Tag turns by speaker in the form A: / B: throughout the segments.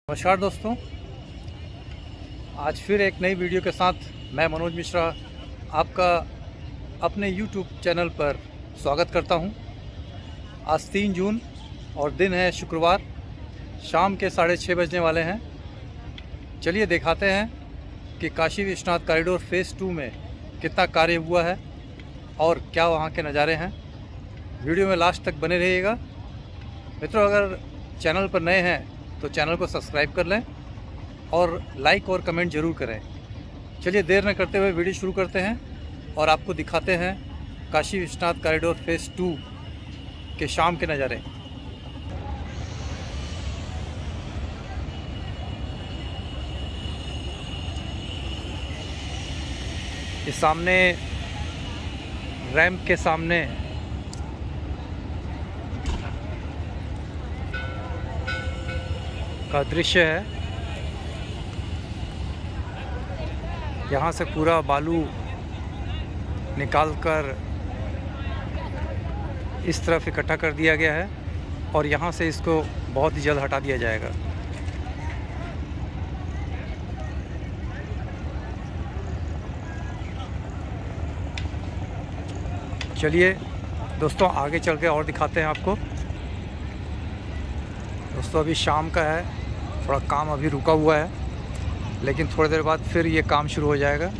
A: नमस्कार दोस्तों, आज फिर एक नई वीडियो के साथ मैं मनोज मिश्रा आपका अपने YouTube चैनल पर स्वागत करता हूं। आज 3 जून और दिन है शुक्रवार, शाम के 6:30 बजने वाले हैं। चलिए दिखाते हैं कि काशी विश्वनाथ कॉरिडोर फेज़ 2 में कितना कार्य हुआ है और क्या वहां के नज़ारे हैं। वीडियो में लास्ट तक बने रहिएगा। मित्रों, अगर चैनल पर नए हैं तो चैनल को सब्सक्राइब कर लें और लाइक और कमेंट ज़रूर करें। चलिए देर न करते हुए वीडियो शुरू करते हैं और आपको दिखाते हैं काशी विश्वनाथ कॉरिडोर फेज़ 2 के शाम के नज़ारे। ये सामने रैंप के सामने का दृश्य है। यहाँ से पूरा बालू निकालकर इस तरफ इकट्ठा कर दिया गया है और यहाँ से इसको बहुत ही जल्द हटा दिया जाएगा। चलिए दोस्तों आगे चल के और दिखाते हैं आपको। दोस्तों अभी शाम का है, थोड़ा काम अभी रुका हुआ है, लेकिन थोड़ी देर बाद फिर ये काम शुरू हो जाएगा।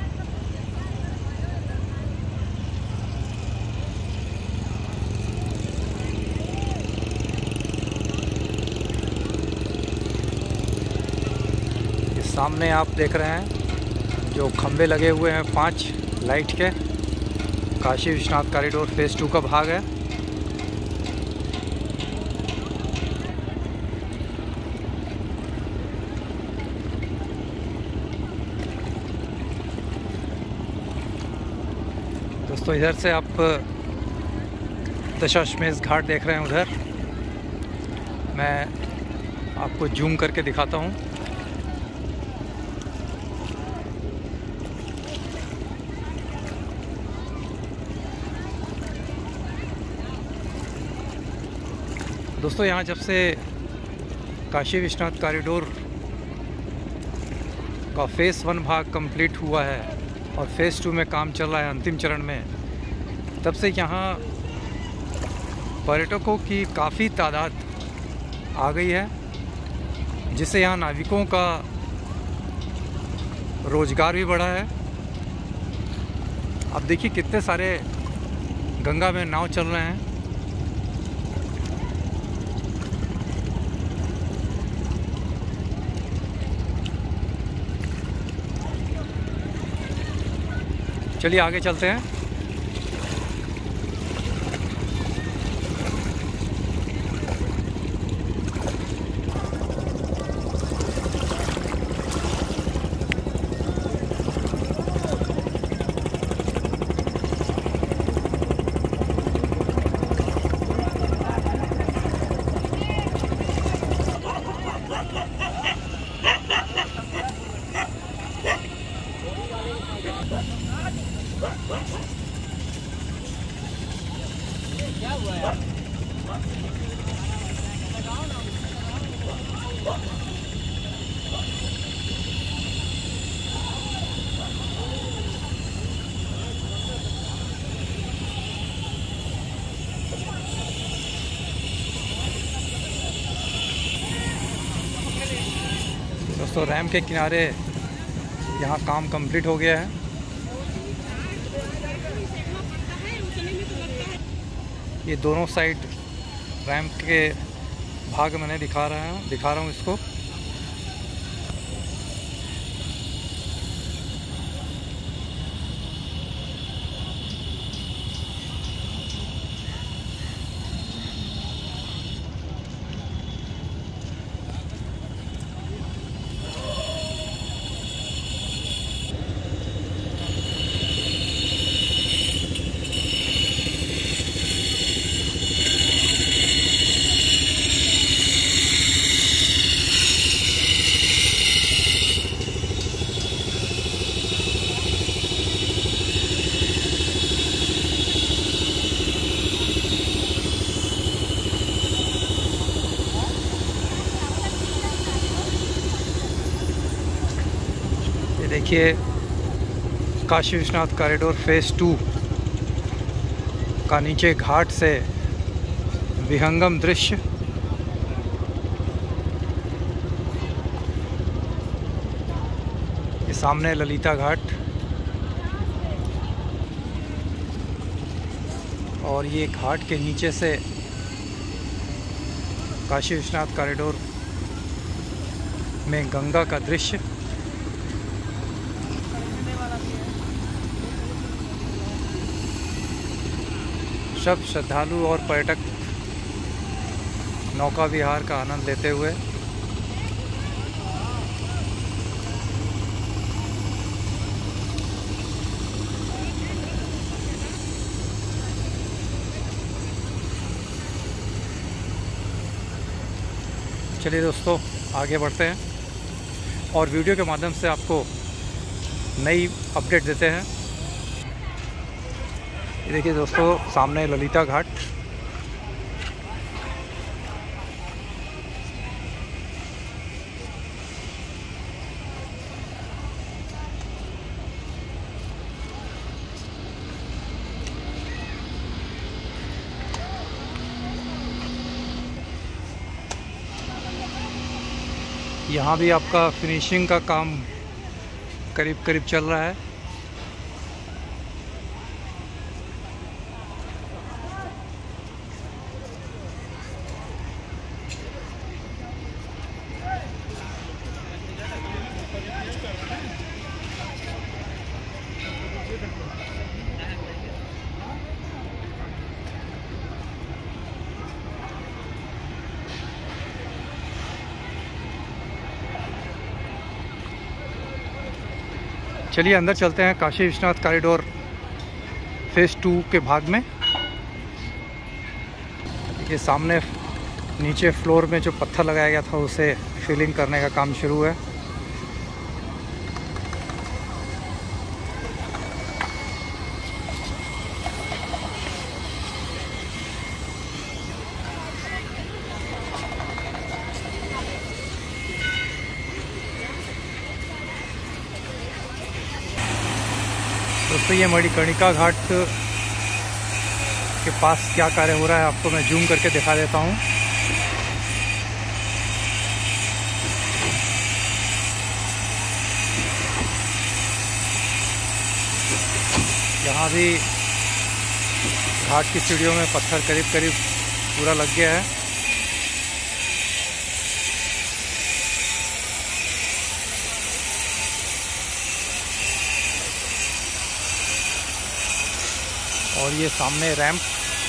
A: ये सामने आप देख रहे हैं जो खंबे लगे हुए हैं 5 लाइट के, काशी विश्वनाथ कॉरिडोर फेज़ 2 का भाग है। दोस्तों इधर से आप दशाश्वमेध घाट देख रहे हैं। उधर मैं आपको जूम करके दिखाता हूँ। दोस्तों यहाँ जब से काशी विश्वनाथ कॉरिडोर का फेज़ 1 भाग कंप्लीट हुआ है और फेज़ 2 में काम चल रहा है अंतिम चरण में, तब से यहाँ पर्यटकों की काफ़ी तादाद आ गई है, जिससे यहाँ नाविकों का रोज़गार भी बढ़ा है। अब देखिए कितने सारे गंगा में नाव चल रहे हैं। चलिए आगे चलते हैं। दोस्तों रैंप के किनारे यहाँ काम कंप्लीट हो गया है। ये दोनों साइड रैंप के भाग मैंने दिखा रहा हूँ इसको। ये देखिए काशी विश्वनाथ कॉरिडोर फेज़ 2 का नीचे घाट से विहंगम दृश्य। ये सामने ललिता घाट और ये घाट के नीचे से काशी विश्वनाथ कॉरिडोर में गंगा का दृश्य। सब श्रद्धालु और पर्यटक नौका विहार का आनंद लेते हुए चलिए दोस्तों आगे बढ़ते हैं और वीडियो के माध्यम से आपको नई अपडेट देते हैं। ये देखिए दोस्तों सामने ललिता घाट। यहाँ भी आपका फिनिशिंग का काम करीब करीब चल रहा है। चलिए अंदर चलते हैं काशी विश्वनाथ कॉरिडोर फेज़ 2 के भाग में। ये सामने नीचे फ्लोर में जो पत्थर लगाया गया था उसे फिलिंग करने का काम शुरू है। दोस्तों ये मणिकर्णिका घाट के पास क्या कार्य हो रहा है आपको मैं जूम करके दिखा देता हूँ। यहाँ भी घाट की सीढ़ियों में पत्थर करीब करीब पूरा लग गया है। और ये सामने रैंप।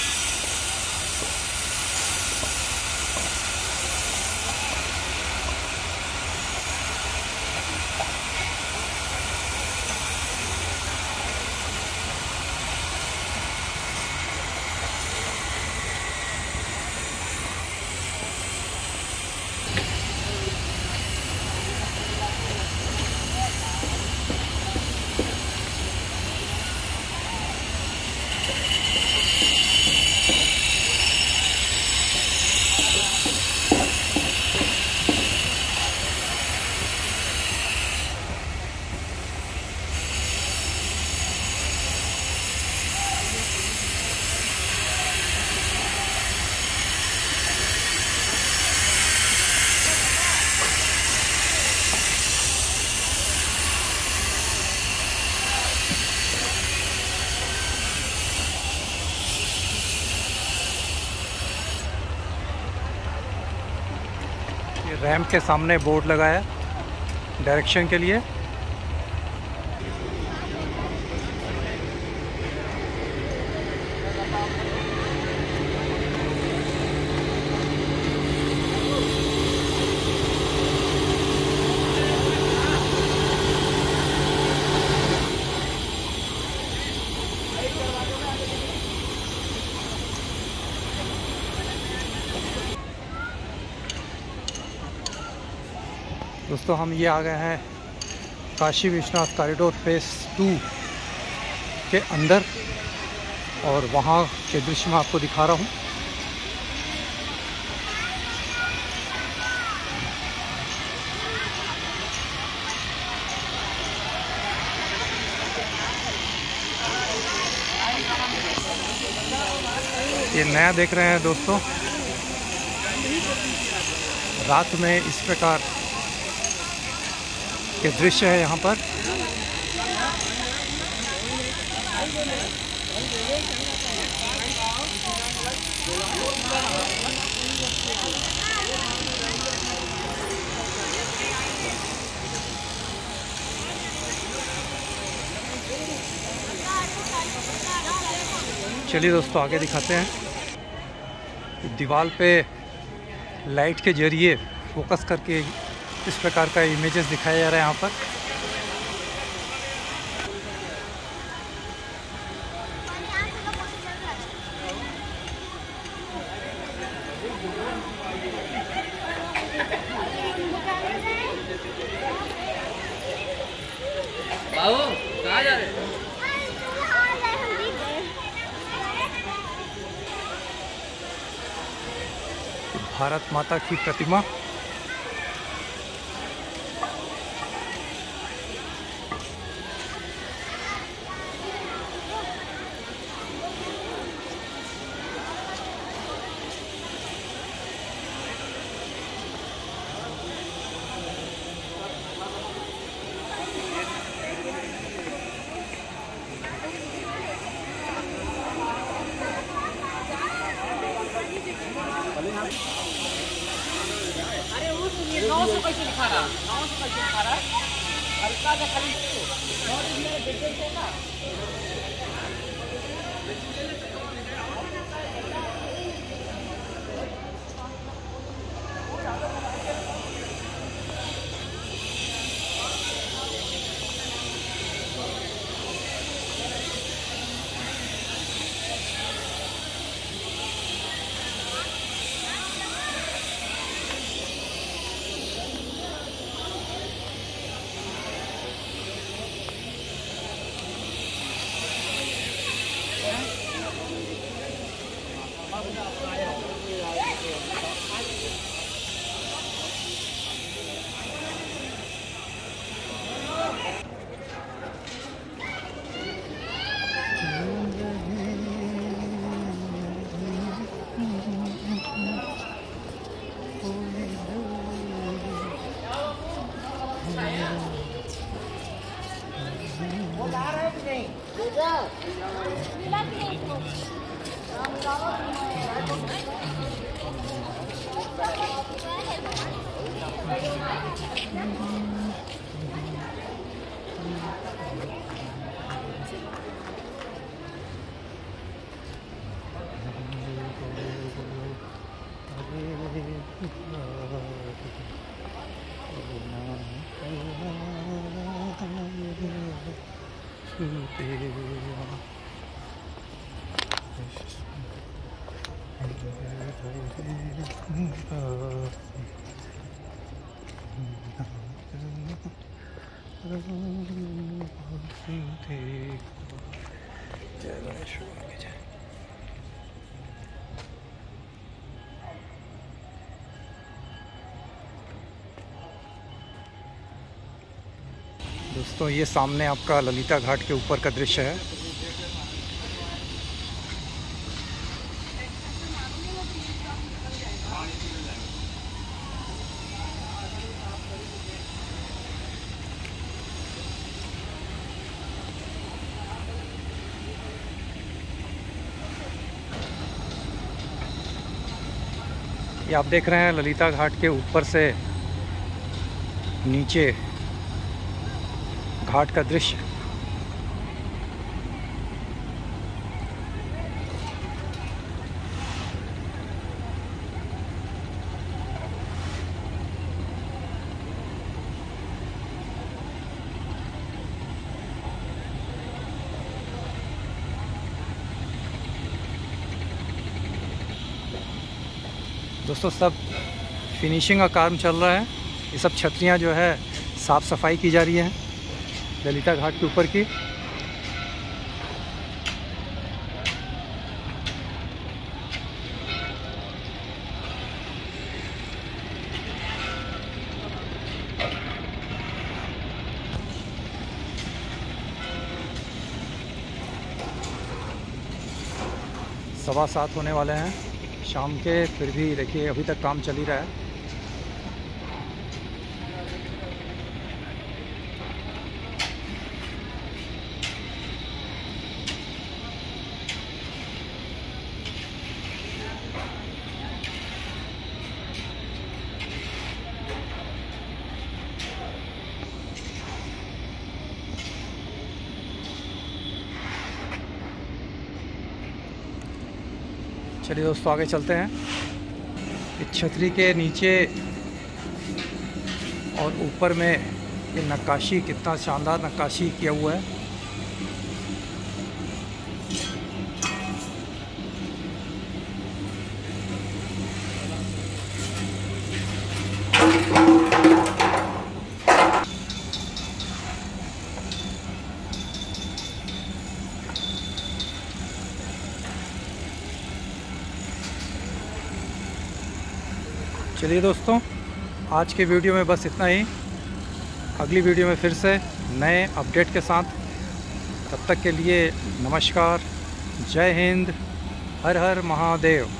A: रैंप के सामने बोर्ड लगा है डायरेक्शन के लिए। दोस्तों हम ये आ गए हैं काशी विश्वनाथ कॉरिडोर फेज़ 2 के अंदर और वहाँ के दृश्य मैं आपको दिखा रहा हूँ। ये नया देख रहे हैं दोस्तों, रात में इस प्रकार के दृश्य है यहाँ पर। चलिए दोस्तों आगे दिखाते हैं। दीवार पे लाइट के जरिए फोकस करके इस प्रकार का इमेजेस दिखाया जा रहा है यहाँ पर।
B: बाबू कहाँ जा रहे हैं?
A: भारत माता की प्रतिमा,
B: अरे वो सुनिए 900 कैसे लिखा रहा, 900 कैसे लिखा रहा, हल्का सा खाली 9 दिन में बेटे देगा।
A: दोस्तों ये सामने आपका ललिता घाट के ऊपर का दृश्य है। ये आप देख रहे हैं ललिता घाट के ऊपर से नीचे घाट का दृश्य। दोस्तों सब फिनिशिंग का काम चल रहा है। ये सब छतरियाँ जो है साफ़ सफाई की जा रही है ललिता घाट के ऊपर की। 7:15 होने वाले हैं शाम के, फिर भी देखिए अभी तक काम चल ही रहा है। चलिए दोस्तों आगे चलते हैं। इस छतरी के नीचे और ऊपर में ये नक्काशी, कितना शानदार नक्काशी किया हुआ है। चलिए दोस्तों, आज के वीडियो में बस इतना ही। अगली वीडियो में फिर से नए अपडेट के साथ, तब तक के लिए नमस्कार, जय हिंद, हर हर महादेव।